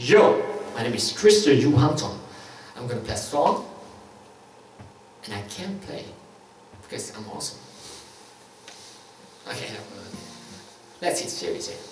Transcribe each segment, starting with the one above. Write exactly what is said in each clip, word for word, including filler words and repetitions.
Yo, my name is Johansson. I'm gonna play a song, and I can't play because I'm awesome. Okay, let's get serious here.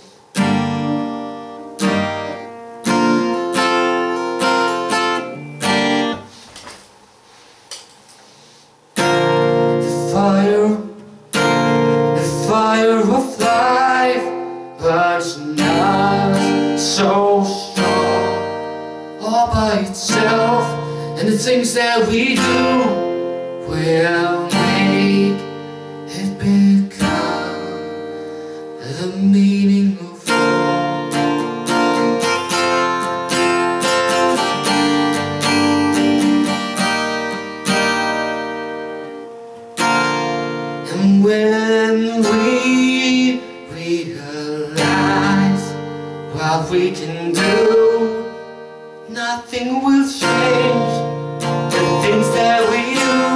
The fire, the fire of life burns not so strong all by itself, and the things that we do will make it become the meaning of life. And when we realize what we can do, nothing will change the things that we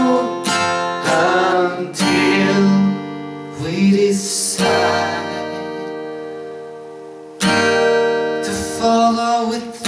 do until we decide to follow it.